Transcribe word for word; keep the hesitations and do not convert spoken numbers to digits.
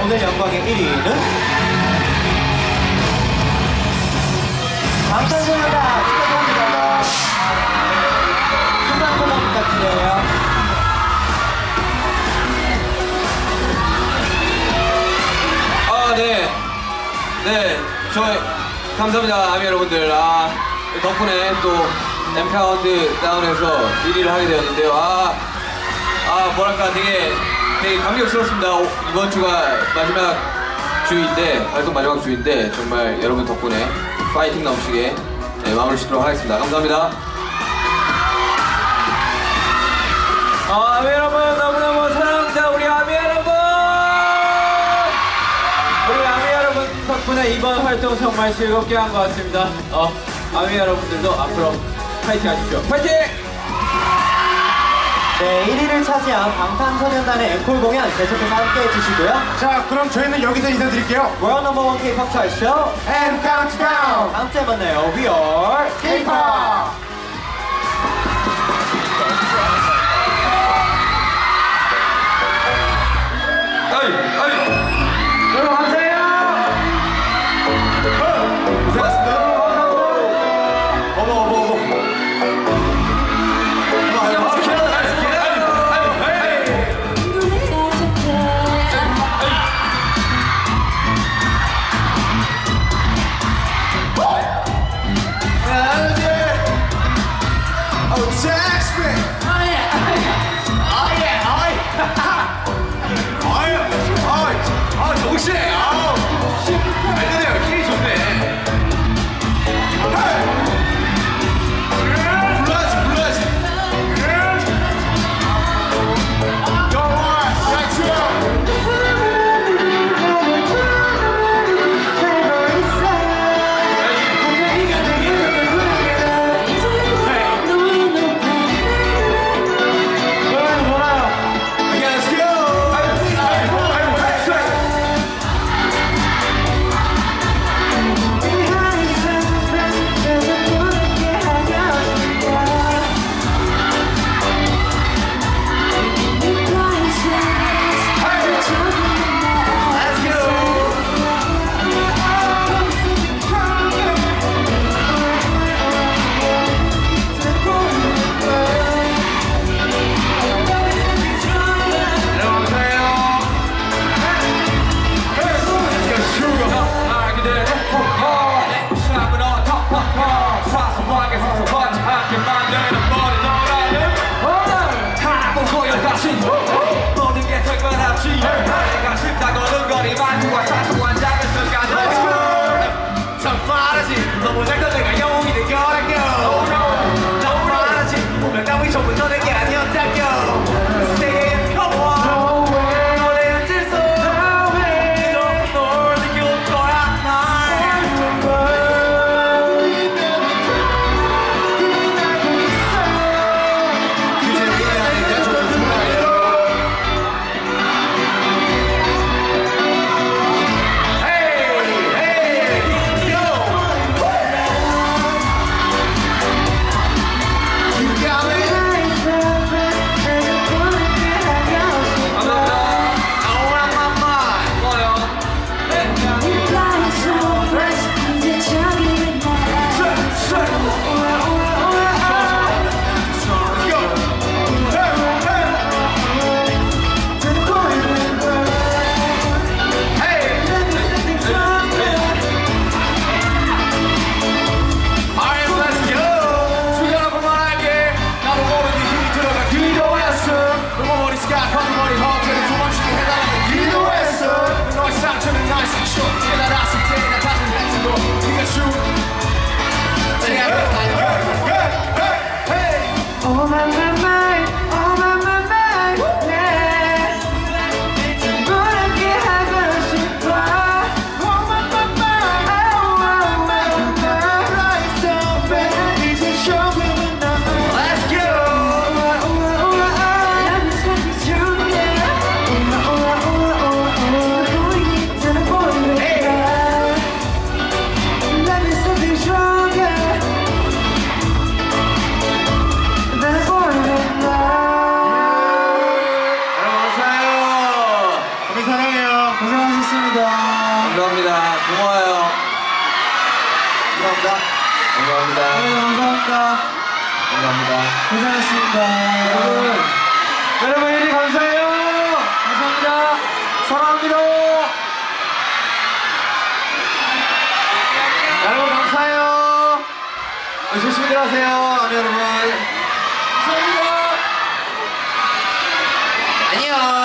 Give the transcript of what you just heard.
오늘 영광의 일 위는 방탄소년단 축하드립니다. 순간 소감 부탁드려요. 아, 네. 네, 저희 감사합니다, 아미 여러분들. 아, 덕분에 또 엠파운드 다운에서 일 위를 하게 되었는데요. 아, 아 뭐랄까 되게 되게 감격스럽습니다. 이번 주가 마지막 주인데, 활동 마지막 주인데 정말 여러분 덕분에 파이팅 넘치게 네, 마무리 짓도록 하겠습니다. 감사합니다. 아, 아미 여러분 너무너무 사랑합니다. 우리 아미 여러분, 우리 아미 여러분 덕분에 이번 활동 정말 즐겁게 한 것 같습니다. 어, 아미 여러분들도 앞으로 파이팅 하십시오. 파이팅! 네, 일 위를 차지한 방탄소년단의 앵콜 공연 계속해서 함께 해주시고요. 자, 그럼 저희는 여기서 인사드릴게요. 월드 넘버 원 K-팝 차트 쇼 And countdown. 다음 주에 만나요. We are K-팝. 아이, 아이. 여러분 감사해요. 고생하셨습니다. 어머 어머 어머. 감사합니다. 고마워요. 감사합니다. 감사합니다. 네, 감사합니다. 감사합니다. 고생하셨습니다. 여러분, 여러분 일이 감사해요. 감사합니다. 사랑합니다. 여러분 감사해요. 조심히 들어가세요. 아미 여러분. 감사합니다. 안녕.